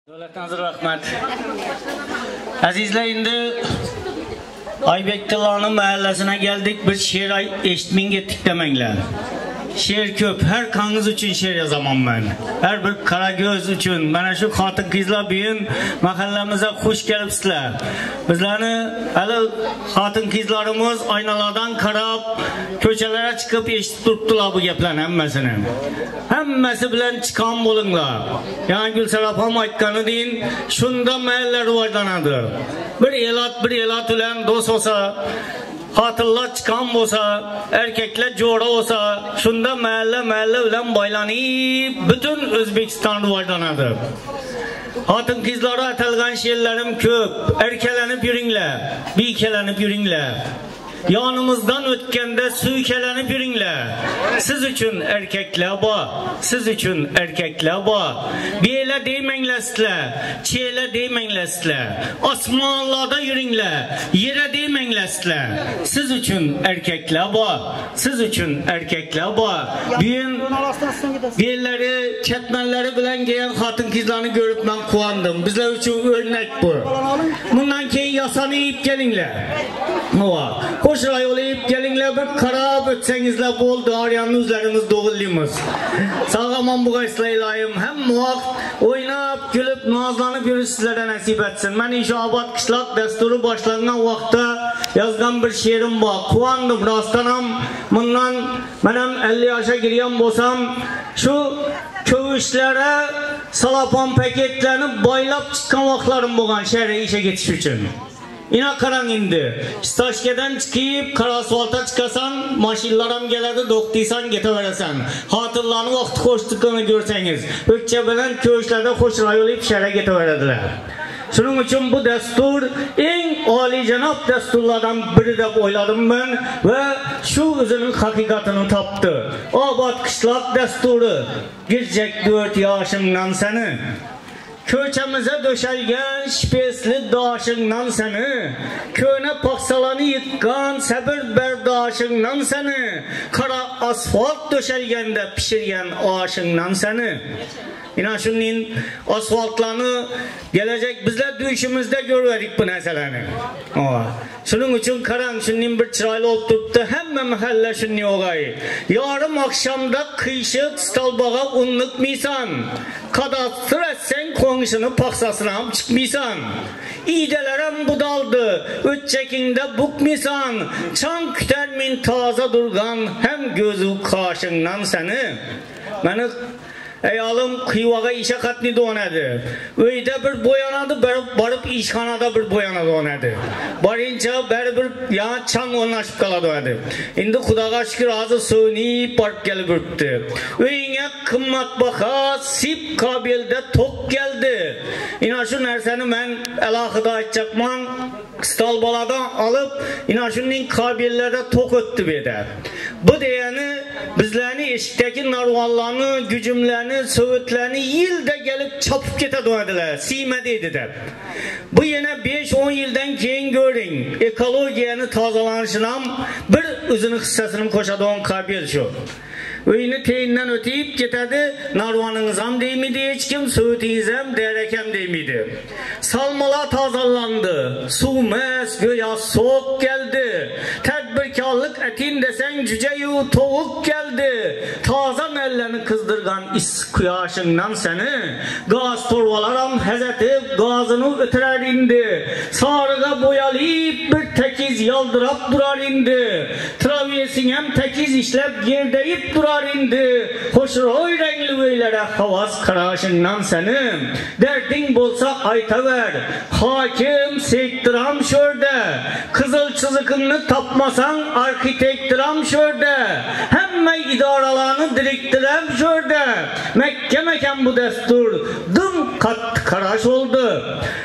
Davlatnazir rahmat. Azizlar, endi Aybektillarning mahallasiga geldik. Bir she'r eshitming etdik demanglar. She'r ko'p. Har kangiz uchun she'r yozaman men. Har bir Qaragöz uchun. Mana shu xotin qizlar bugun mahallamizga xush kelibsizlar. Bizlarni hali xotin qizlarimiz oynalardan qarab, ko'chalarga chiqib eshitib turibdilar bu gaplarni hammasini. Hammasi bilan chiqqan bo'linglar. Yani Gulsarapam aytganidan shunda mahalla rivojlanadi. Bir elat bilan do'st bo'lsa, xotinlar chiqqan bo'lsa, erkaklar jo'ra bo'lsa, shunda mahalla bilan boylanib, butun O'zbekiston rivojlanadi. Xotin qizlarga atalgan she'rlarim ko'p. Erkalanib yuringlar, biykalanib yuringlar. Yanımızdan ötkende suykelenip yürüngler. Siz için erkekler var. Siz için erkekler var. Beyle değmenlesler. Çeyle değmenlesler. Osmanlılarda yürüngler. Yere değmenlesler. Siz için erkekler var. Siz için erkekler var. Bugün beyleri, çetmenleri bilen giyen hatun kızlarını görüp ben kuandım. Bizler için örnek bu. Bundan keyin yasanayıp gelinler. Koşuray olayıp gelinler, bir karab ötsengizler bol doğrayan üzerimiz doğulluyumuz. Sağaman bu gayslaylayım. Hem muhak oynap, gülüp, nazlanıp yürü sizlere nasip etsin. Ben inşaabat kışlak desturu başlanan vakti yazgan bir şiirim var. Kuandım rastanam. Bundan benim 50 yaşa giriyem bolsam, şu kövüşlere salapan paketlerini baylap çıkan vaktlarım boğan şehre işe geçiş için. İna karan indi. Staşkeden çıkıp karasvalta çıkasan, maşinlaram geledi, doktiysan getiveresen. Hatırlarını vakti koştuklarını görseniz, ökçebelen köşklerde hoşray olayıp şehre getiverediler. Şunun için bu destur en âli-cenap desturlardan biri de oyladım ben ve şu özünün hakikatini taptı. Abad kışlak desturu, girecek 4 yaşından seni. Köçemize döşelgen şipesli daşından seni, köne paksalanı yıkkan sabır berdaşından seni, kara asfalt döşelgende pişirgen aşından seni. İnan şunun asfaltlarını gelecek bizler düşümüzde görüverik bu meseleni. Şunun için karan şunun bir çıraylı olup tuttu. Hemen mahalle şunun oğayı. Yarım akşamda kıyışık stalbağa unluk misan. Kadastır etsen konuşunu paksasına ham çıkmisan. İyidelerem budaldı. Ütçekinde bukmisan. Çan kütermin taza durgan. Hem gözü kaşından seni. Beni ayalım kıyvaga işe katnıydı onadı. Öyde bir boyanadı, barıp işhanada bir boyanadı onadı. Barınca bir ya çan onlaşıp kaladı onadı. Şimdi Xudaga şükür ağzı sığınıp barıp gelip ürptü. Öyüne kımmat baka sip kabilde tok geldi. İnan şu nerseni ben elahıda açacakman stalbaladan alıp inan şunun kabillerde tok öttü beder. Bu diyeni bizlerini eşikteki narvallarını, gücümlerini, söğütlerini yılda gelip çapıp gete doğadılar. Siymediydi de. Bu yine 5-10 yıldan keyin görün. Ekolojiyanı tazalanışına bir özünün hissesinin koşadığın kabil şu. Öyünü teyinden öteyip getirdi, narvanınızam değmiydi hiç kim, söğütünüzem derekem değmiydi. Salmalar tazalandı, su mes, göya soğuk geldi. Tedbirkarlık etin desen cüceyu tavuk geldi. Tazan ellerini kızdırgan is kıyaşından seni. Gaz torvalaram hezetip gazını ötürer indi. Sarıga boyalayıp bir tekiz yaldırap durar indi. Travyesinem tekiz işlep gerdeyip durar indi. Hoşroy renkli beylere havas karaşından seni. Derdin bolsa aytaver. Hakim sektiram şörde. Kızıl çızıkını tapmasan arkitektiram şörde. Hemme idaralarını diriktirem şörde. Mekke mekan bu destur. Dım kat karaş oldu.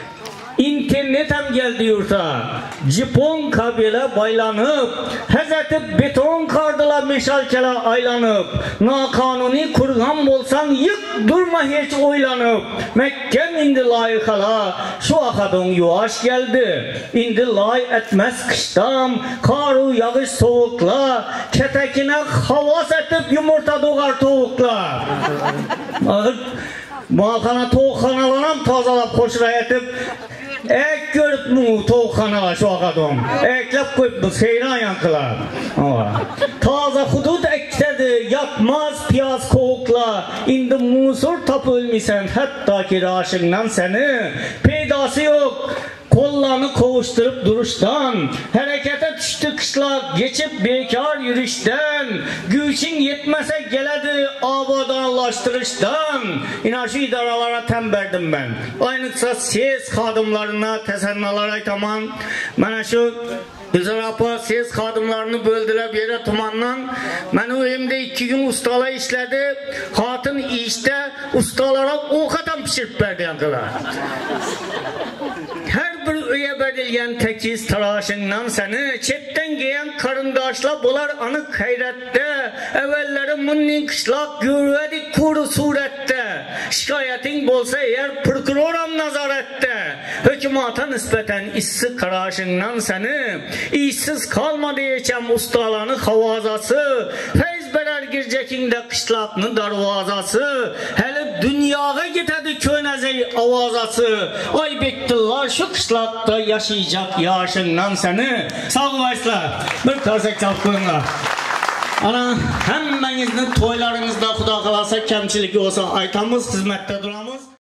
İnternetem geldi yurta. Japon kabile baylanıp, hezetip beton kardıla meşalkele aylanıp, nakanuni kurgan bolsan yık durma hiç oylanıp, Mekkem indi layıkala, şu akadın yuvaş geldi, indi lay etmez kıştam, karu yağış soğukla, ketekine havas etip yumurta doğar tavukla. Malxana toğxanalanam tazalab xoşrayatib ek görüp mu toğxanalar şu adam. Eklep koyup bu seyran yankılar. Taza hudud ektedi yakmaz piyaz kovukla. İndi musur tap ölmisen hatta ki raşından seni. Peydası yok. Kollarını kovuşturup duruştan, harekete düştü kışlak, geçip bekar yürüyüşten, güçün yetmese geledi abadanlaştırıştan. İnan şu idaralara temberdim ben. Aynıksa ses kadımlarına, tesennalar aytaman, bana şu Güzel ses kadımlarını böldüler bir yere tumandan. Ben o evimde 2 gün ustala işledi. Hatın işte ustalara o kadar pişirip verdi yankılar. Her bir üye bedilgen tekiz tıraşından seni çetten giyen karındaşla bular anık hayrette. Evvelleri munnin kışlak gürvedi kuru surette. Şikayetin bolsa eğer prokuroram nazarette. Hükümata nispeten işsiz karaşından seni işsiz kalma diyeceğim ustalarını havazası. Feyz berer girecekinde kışlakını darvazası. Hele dünyaya gitedi könezey avazası. Ay bektillar şu kışlakta yaşayacak yaşından seni. Sağ olasınlar. Bir tarzak çalkınlar. Ana hemmenizin toylarınızda Xudo kalasa kemçilik olsa aytamız hizmette duramız.